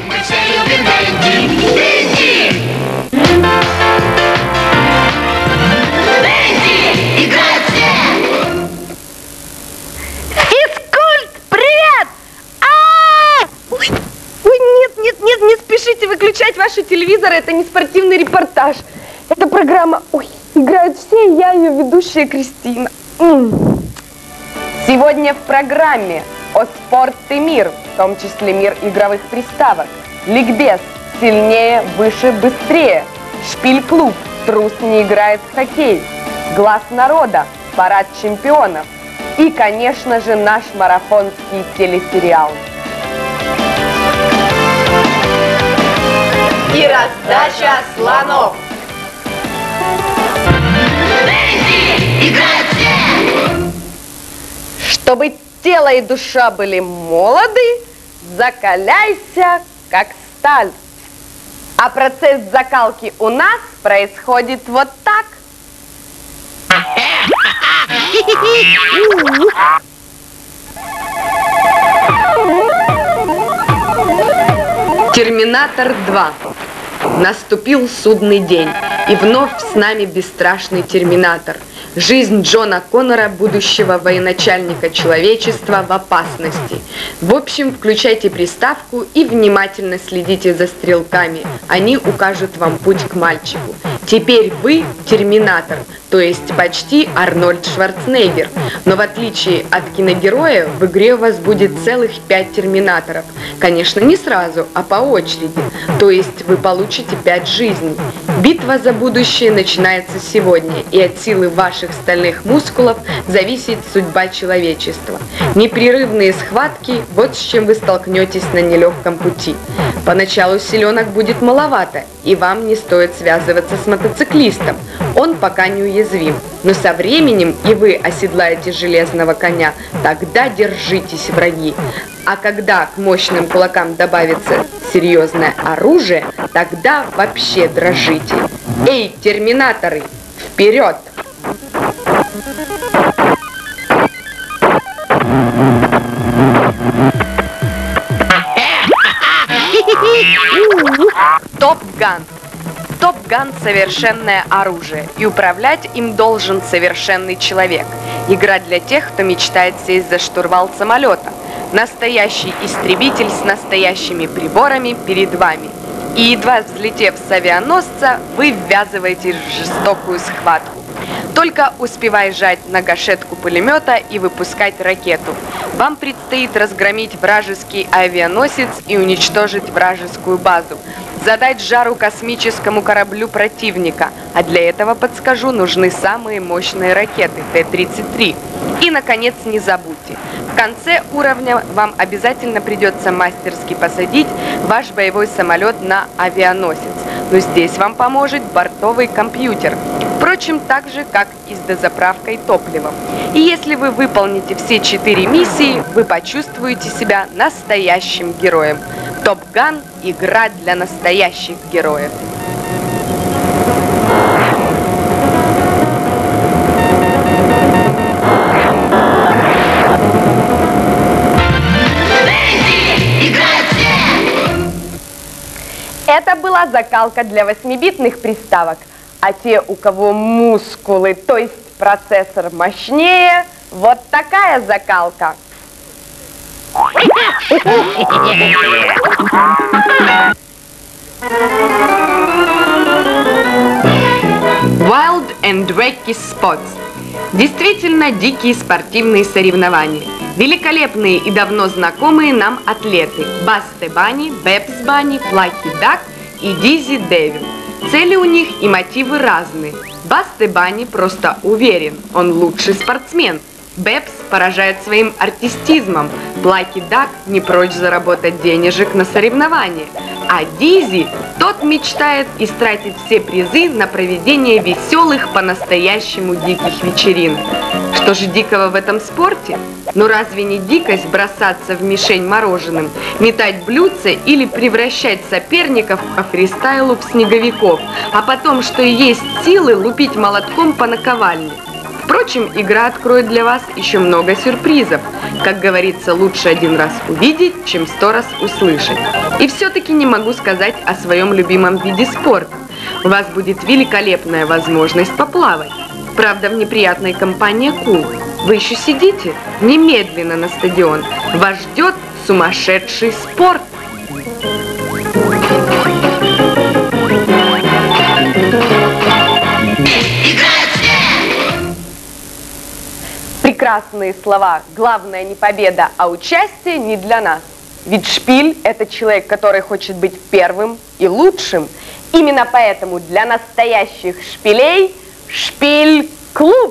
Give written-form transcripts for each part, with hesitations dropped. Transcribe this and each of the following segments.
Мы все любим Бенди. Бенди! Бенди! Играют все! Физкульт, привет! Ой, нет, не спешите выключать ваши телевизоры, это не спортивный репортаж. Это программа, играют все, я ее ведущая Кристина. Сегодня в программе о спорт и мир, в том числе мир игровых приставок, ликбез, сильнее, выше, быстрее, шпиль-клуб, трус не играет в хоккей, глаз народа, парад чемпионов и, конечно же, наш марафонский телесериал. И раздача слонов. Бенди! Играют все! Чтобы тело и душа были молоды, закаляйся, как сталь. А процесс закалки у нас происходит вот так. Терминатор 2. Наступил судный день, и вновь с нами бесстрашный терминатор. Жизнь Джона Коннора, будущего военачальника человечества, в опасности. В общем, включайте приставку и внимательно следите за стрелками. Они укажут вам путь к мальчику. Теперь вы терминатор, то есть почти Арнольд Шварценеггер. Но в отличие от киногероя, в игре у вас будет целых 5 терминаторов. Конечно, не сразу, а по очереди. То есть вы получите 5 жизней. Битва за будущее начинается сегодня, и от силы ваших стальных мускулов зависит судьба человечества. Непрерывные схватки – вот с чем вы столкнетесь на нелегком пути. Поначалу селенок будет маловато, и вам не стоит связываться с мотоциклистом. Он пока неуязвим. Но со временем и вы оседлаете железного коня, тогда держитесь, враги. А когда к мощным кулакам добавится серьезное оружие, тогда вообще дрожите. Эй, терминаторы, вперед! Топ Ган. Топ Ган – совершенное оружие, и управлять им должен совершенный человек. Игра для тех, кто мечтает сесть за штурвал самолета. Настоящий истребитель с настоящими приборами перед вами. И едва взлетев с авианосца, вы ввязываетесь в жестокую схватку. Только успевай жать на гашетку пулемета и выпускать ракету. Вам предстоит разгромить вражеский авианосец и уничтожить вражескую базу. Задать жару космическому кораблю противника. А для этого, подскажу, нужны самые мощные ракеты Т-33. И, наконец, не забудьте. В конце уровня вам обязательно придется мастерски посадить ваш боевой самолет на авианосец. Но здесь вам поможет бортовый компьютер. Впрочем, так же, как и с дозаправкой топливом. И если вы выполните все 4 миссии, вы почувствуете себя настоящим героем. Топ Ган – игра для настоящих героев. Это была закалка для 8-битных приставок. А те, у кого мускулы, то есть процессор мощнее, вот такая закалка. Wild and Wacky Sports. Действительно дикие спортивные соревнования. Великолепные и давно знакомые нам атлеты Басте Банни, Бэбс Банни, Плаки Дак и Дизи Дэвил. Цели у них и мотивы разные. Басте Банни просто уверен, он лучший спортсмен. Бэбс поражает своим артистизмом. Плаки Дак не прочь заработать денежек на соревнования. А Дизи, тот мечтает истратить все призы на проведение веселых, по-настоящему диких вечеринок. Что же дикого в этом спорте? Ну разве не дикость бросаться в мишень мороженым, метать блюдца или превращать соперников по фристайлу в снеговиков, а потом, что и есть силы, лупить молотком по наковальне? Впрочем, игра откроет для вас еще много сюрпризов. Как говорится, лучше один раз увидеть, чем 100 раз услышать. И все-таки не могу сказать о своем любимом виде спорта. У вас будет великолепная возможность поплавать. Правда, в неприятной компании акул. Вы еще сидите? Немедленно на стадион. Вас ждет сумасшедший спорт. Прекрасные слова. Главное не победа, а участие не для нас. Ведь шпиль – это человек, который хочет быть первым и лучшим. Именно поэтому для настоящих шпилей шпиль-клуб.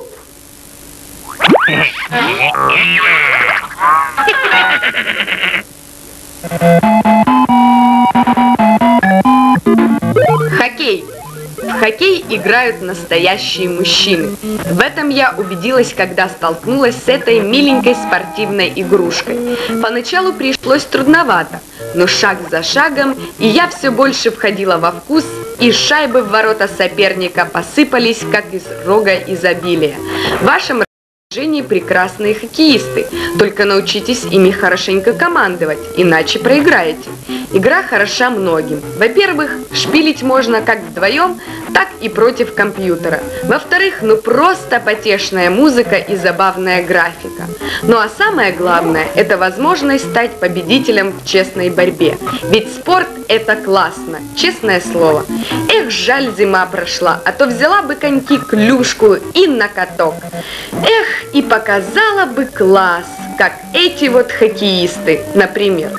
Хоккей. В хоккей играют настоящие мужчины. В этом я убедилась, когда столкнулась с этой миленькой спортивной игрушкой. Поначалу пришлось трудновато, но шаг за шагом, и я все больше входила во вкус, и шайбы в ворота соперника посыпались, как из рога изобилия. В вашем распоряжении прекрасные хоккеисты, только научитесь ими хорошенько командовать, иначе проиграете. Игра хороша многим. Во-первых, шпилить можно как вдвоем, так и против компьютера. Во-вторых, ну просто потешная музыка и забавная графика. Ну а самое главное, это возможность стать победителем в честной борьбе. Ведь спорт – это классно, честное слово. Эх, жаль, зима прошла, а то взяла бы коньки клюшку и на каток. Эх, и показала бы класс, как эти вот хоккеисты, например.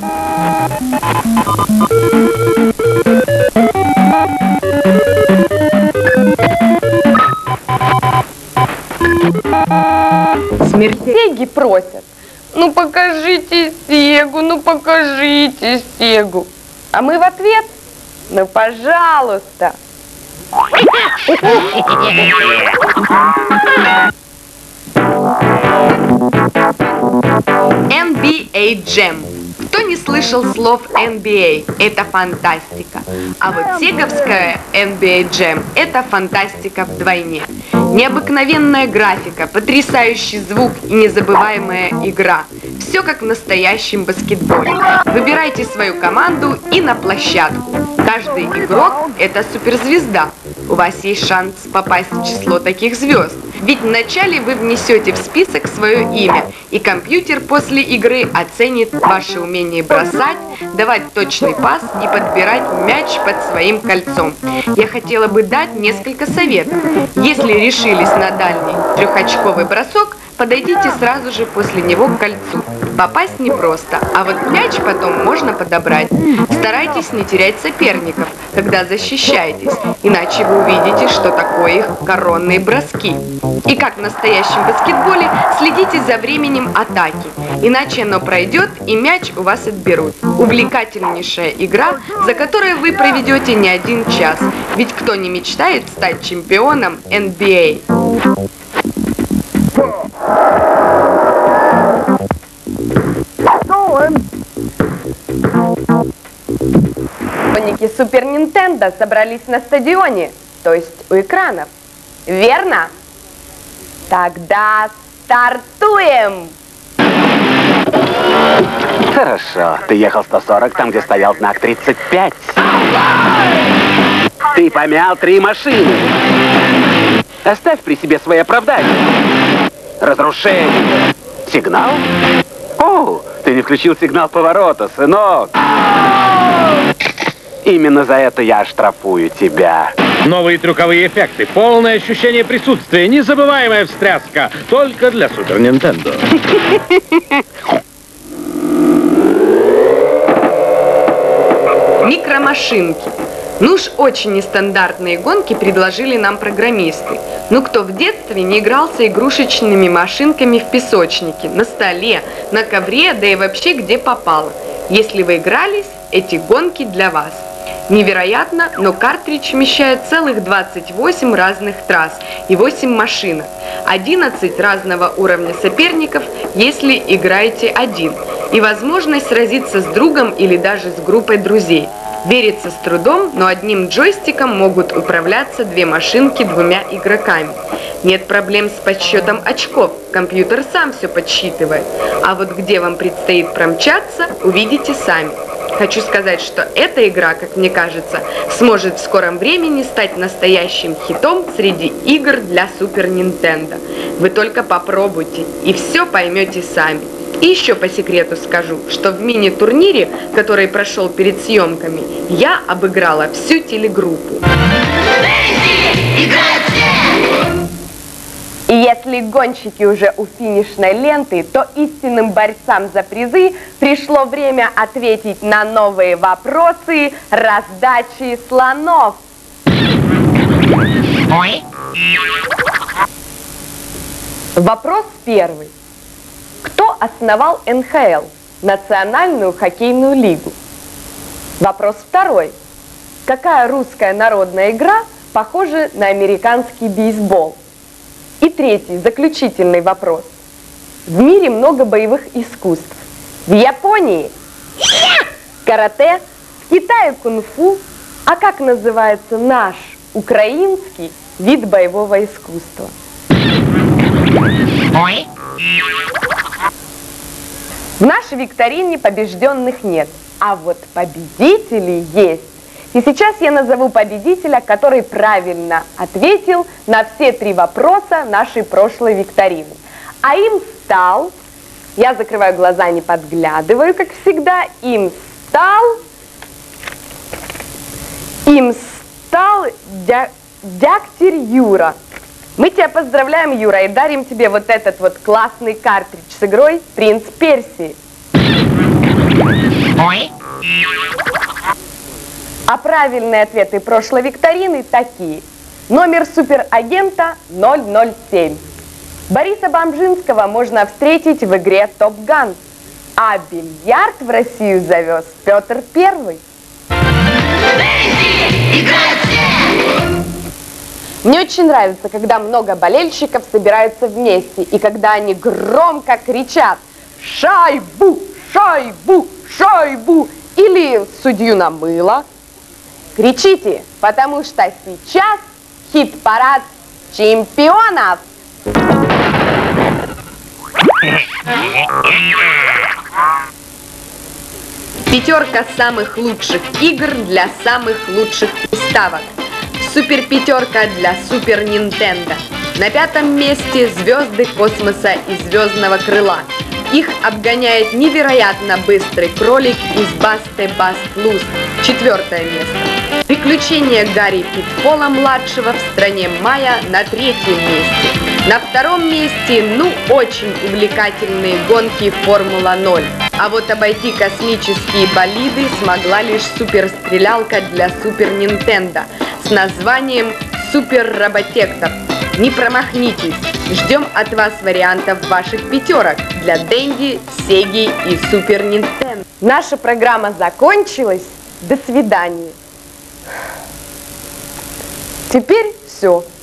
Смертеги просят. Ну покажите Сегу, ну покажите Сегу. А мы в ответ: ну пожалуйста. NBA Jam. Кто не слышал слов NBA, это фантастика. А вот сеговская NBA Jam – это фантастика вдвойне. Необыкновенная графика, потрясающий звук и незабываемая игра. Все как в настоящем баскетболе. Выбирайте свою команду и на площадку. Каждый игрок – это суперзвезда. У вас есть шанс попасть в число таких звезд. Ведь вначале вы внесете в список свое имя, и компьютер после игры оценит ваше умение бросать, давать точный пас и подбирать мяч под своим кольцом. Я хотела бы дать несколько советов. Если решились на дальний трехочковый бросок, подойдите сразу же после него к кольцу. Попасть непросто, а вот мяч потом можно подобрать. Старайтесь не терять соперников, когда защищаетесь, иначе вы увидите, что такое их коронные броски. И как в настоящем баскетболе, следите за временем атаки, иначе оно пройдет и мяч у вас отберут. Увлекательнейшая игра, за которой вы проведете не 1 час, ведь кто не мечтает стать чемпионом NBA? Школьники Супер Нинтендо собрались на стадионе, то есть у экранов. Верно? Тогда стартуем! Хорошо, ты ехал 140 там, где стоял знак 35. Ты помял 3 машины. Оставь при себе свои оправдания. Разрушение. Сигнал? О, ты не включил сигнал поворота, сынок. Именно за это я оштрафую тебя. Новые трюковые эффекты, полное ощущение присутствия, незабываемая встряска. Только для Супер Нинтендо. Микромашинки. Ну уж очень нестандартные гонки предложили нам программисты. Ну кто в детстве не игрался игрушечными машинками в песочнике, на столе, на ковре, да и вообще где попало. Если вы игрались, эти гонки для вас. Невероятно, но картридж вмещает целых 28 разных трасс и 8 машинок, 11 разного уровня соперников, если играете один, и возможность сразиться с другом или даже с группой друзей. Верится с трудом, но одним джойстиком могут управляться две машинки двумя игроками. Нет проблем с подсчетом очков, компьютер сам все подсчитывает. А вот где вам предстоит промчаться, увидите сами. Хочу сказать, что эта игра, как мне кажется, сможет в скором времени стать настоящим хитом среди игр для Super Nintendo. Вы только попробуйте и все поймете сами. И еще по секрету скажу, что в мини-турнире, который прошел перед съемками, я обыграла всю телегруппу. Дэнди! Играют все! И если гонщики уже у финишной ленты, то истинным борцам за призы пришло время ответить на новые вопросы раздачи слонов. Вопрос первый. Кто основал НХЛ, Национальную хоккейную лигу? Вопрос второй. Какая русская народная игра похожа на американский бейсбол? И третий, заключительный вопрос. В мире много боевых искусств. В Японии карате, в Китае кунг-фу. А как называется наш украинский вид боевого искусства? В нашей викторине побежденных нет, а вот победители есть. И сейчас я назову победителя, который правильно ответил на все 3 вопроса нашей прошлой викторины. А им стал, я закрываю глаза, не подглядываю, как всегда, им стал Дягтярь Юра. Мы тебя поздравляем, Юра, и дарим тебе вот этот вот классный картридж с игрой «Принц Персии». А правильные ответы прошлой викторины такие. Номер суперагента 007. Бориса Бомжинского можно встретить в игре «Топ Ган». А бильярд в Россию завез Петр I. Дэнди! Играют все! Мне очень нравится, когда много болельщиков собираются вместе, и когда они громко кричат «Шайбу! Шайбу! Шайбу!» или «Судью намыло». Кричите, потому что сейчас хит-парад чемпионов! Пятерка самых лучших игр для самых лучших приставок. Супер-пятерка для Супер Нинтендо. На 5-м месте звезды космоса и звездного крыла. Их обгоняет невероятно быстрый кролик из Басте Баст Луз. 4-е место. Приключения Гарри Питфола-младшего в стране Майя на 3-м месте. На 2-м месте, очень увлекательные гонки Формула-0. А вот обойти космические болиды смогла лишь суперстрелялка для Супер Нинтендо с названием Супер Роботектор. Не промахнитесь! Ждем от вас вариантов ваших пятерок для Денди, Сеги и Супер Нинтендо. Наша программа закончилась. До свидания. Теперь все.